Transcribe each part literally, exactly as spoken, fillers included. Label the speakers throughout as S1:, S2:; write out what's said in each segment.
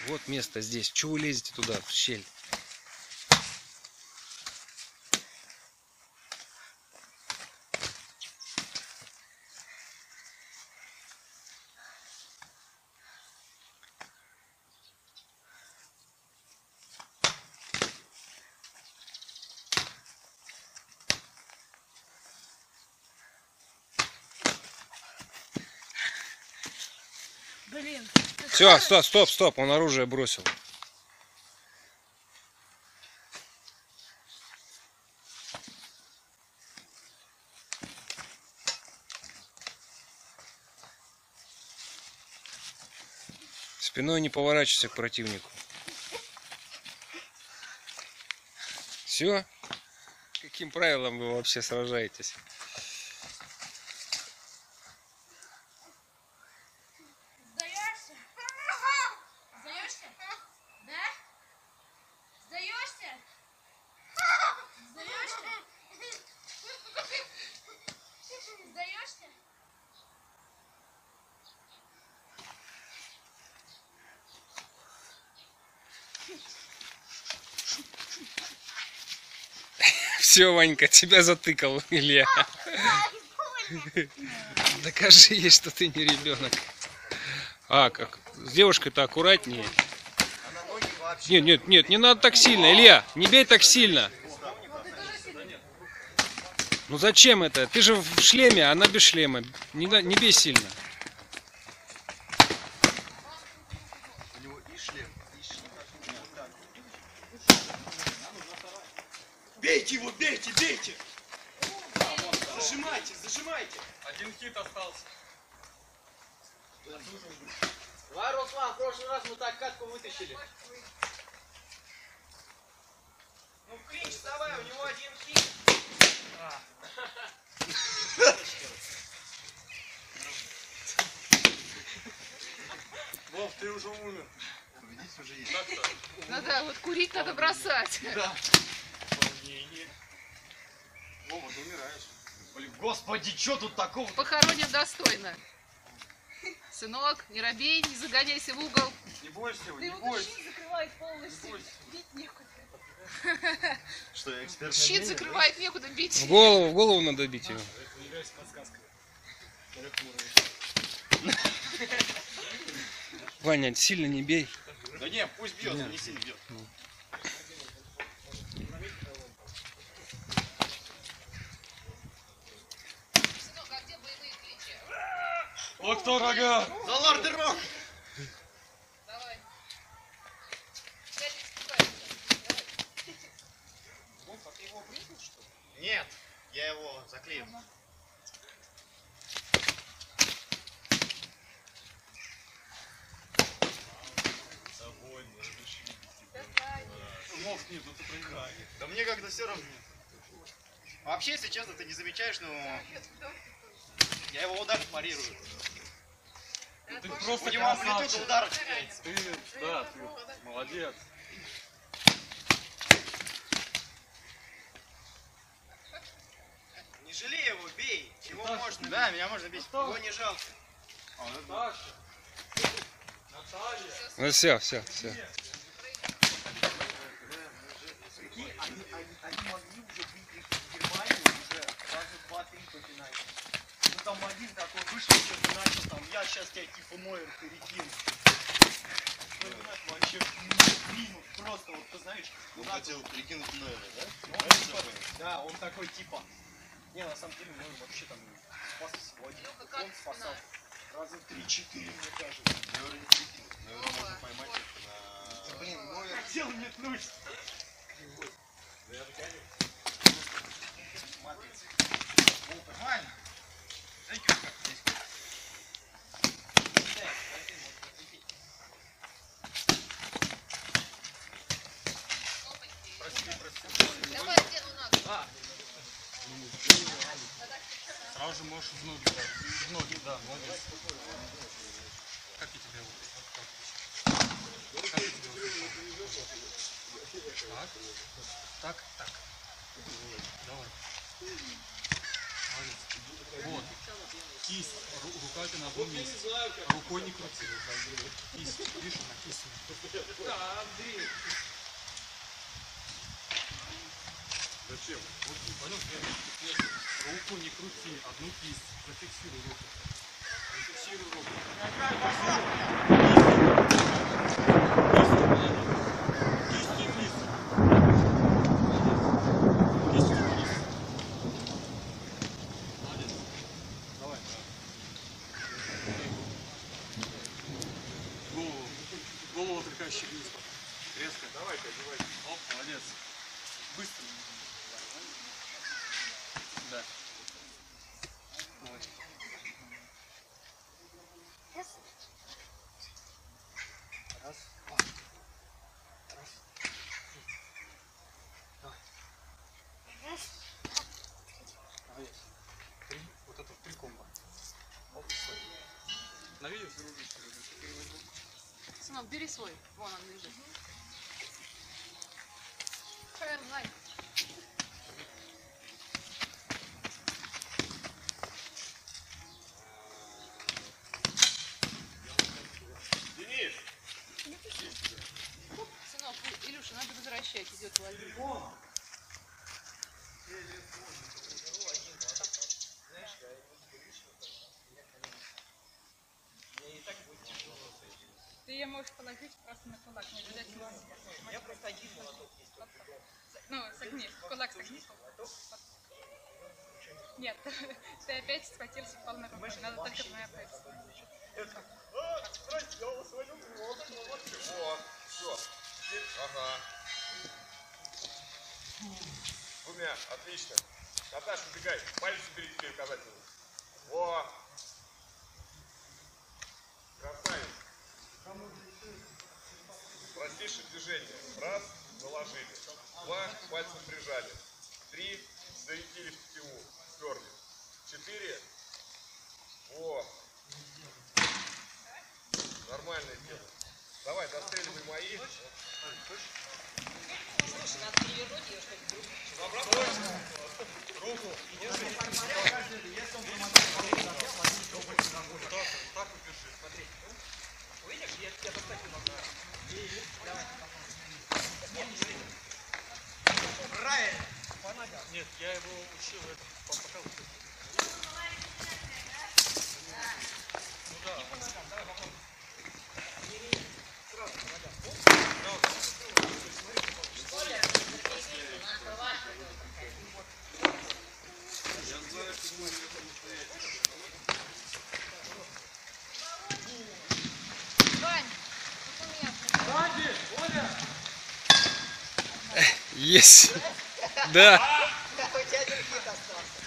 S1: Вот место здесь. Чего вы лезете туда, в щель?
S2: Блин.
S1: Все, стоп, стоп, стоп, он оружие бросил. Спиной не поворачивайся к противнику. Все? Каким правилам вы вообще сражаетесь?
S2: Сдаешься? Сдаешься? Да? Сдаешься? Сдаешься? Сдаешься?
S1: Все, Ванька, тебя затыкал, Илья. Докажи ей, что ты не ребенок. А, как? С девушкой-то аккуратнее. Нет, нет, нет, не надо так сильно, Илья, не бей так сильно. Ну зачем это? Ты же в шлеме, а она без шлема. Не, не бей сильно.
S3: Бейте его, бейте, бейте! Зажимайте, зажимайте!
S4: Один хит остался.
S3: Давай, Руслан, в прошлый раз мы так катку вытащили. Ну, клинч, давай, у него один хит.
S4: Вов, ты уже умер.
S3: Видите, уже есть.
S2: Надо, вот курить надо бросать.
S3: Да.
S4: Вова, ты умираешь.
S3: Блин, господи, что тут такого?
S2: Похороним достойно. Сынок, не робей, не загоняйся в угол.
S4: Не бойся его,
S2: Да
S4: не
S2: его
S4: бойся.
S2: щит закрывает полностью. Бить некуда.
S3: Что, я эксперт?
S2: Щит закрывает, некуда бить.
S1: В голову, в голову надо бить его.
S4: Не являюсь подсказкой.
S1: Ваня, сильно не бей.
S3: Да не, пусть бьет, не сильно бьет.
S2: Сынок, а где боевые кличи?
S4: Вот кто рога!
S3: За лорд Рок!
S2: Давай. Я не испугаюсь.
S3: Вов, а ты его брызнул, что ли? Нет, я его заклеил.
S4: Вов, нет, ну ты проиграешь.
S3: Да мне как-то все равно. Вообще, если честно, ты не замечаешь, но я его удар парирую.
S4: Ты просто
S3: У него амплитуда
S4: красавчик.
S3: удара теряется.
S4: Ты, да, ты молодец.
S3: Не жалей его, бей. Его
S4: Наташа,
S3: можно. Да, меня можно бить.
S4: Наташа.
S3: Его не жалко.
S4: Наташа. Наталья.
S1: Ну все, все, все.
S3: Они, они, они могли уже бить в Германии уже раза два-три попинать. Ну там один такой вышел и начал там, я сейчас тебя типа Нойер перекину. Ну, знаешь, вообще минус, просто вот ты знаешь.
S5: Он хотел перекинуть Нойера, да?
S3: Он, типа, да, он такой типа. Не, на самом деле, Нойер вообще там спас его один. Он спасал. Раза три-четыре, мне кажется.
S5: Нойера не перекинуть. Нойера можно поймать на...
S3: Блин, Нойер хотел метнуть. Нормально. Знаете, как здесь?
S2: Давай одену ногу.
S4: Сразу же можешь в ноги, да. В ноги, да, молодец. Как я тебя вот? Как я тебя вот? Так? Так, так. Давай. Молодец. Вот. Кисть, ру- рука ставьте на одном месте. Рукой не крути. Кисть, видишь, она кисть.
S5: Да, Андрей. Зачем?
S4: Вот, понял? Руку не крути, одну кисть. Зафиксируй руку. Зафиксируй руку. Кисть не вниз. Кисть не вниз. Молодец. Давай. Голову. Голову только щегни. Резко.
S5: Давайте, одевайте.
S4: Оп, молодец. Быстро. Да. Давай. Раз, два. Раз. Давай. Молодец. Три. Вот это три комбо. Оп, стой. На видео?
S2: Сынок, бери свой. Вон он лежит. Фаер, знай.
S5: Денис!
S2: Сынок, Илюша, надо возвращать. Идет Владимир.
S6: Ты ее можешь положить просто на кулак, не обязательно.
S3: Я просто один молоток есть.
S6: Ну, согни, кулак согни. Нет, ты опять схватился полной рукой, надо только двумя пальцами.
S5: Вот, все. Теперь, ага. Двумя, отлично. Наташа, убегай. Палец убери теперь указательный. Во. Красавец. Простейшее движение. Раз, наложили. Два, пальцем прижали. Три, зарядили в тетиву, сперли. Четыре. Во. Нормальное дело. Давай, достреливай мои.
S4: Руку. Так вот держи. Смотри.
S3: Видишь, я тебя достать не могу. Правильно.
S4: Нет, я его учил, это пока учил. Ну да. Давай попробуй.
S2: Вань, документы.
S1: Есть. Да.
S3: У тебя дырки остался.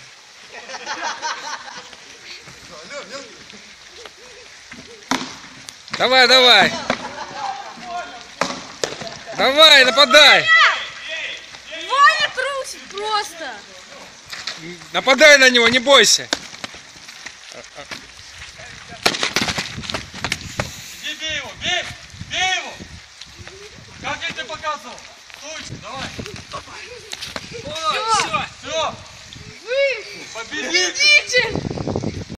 S1: Давай, давай. Давай, нападай.
S6: Ваня трусит просто!
S1: Нападай на него, не бойся.
S4: Иди, бей его, бей! Бей его! Как я тебе показывал? Стой, давай! Все! Все!
S6: Вы
S4: Победитель!
S6: победитель!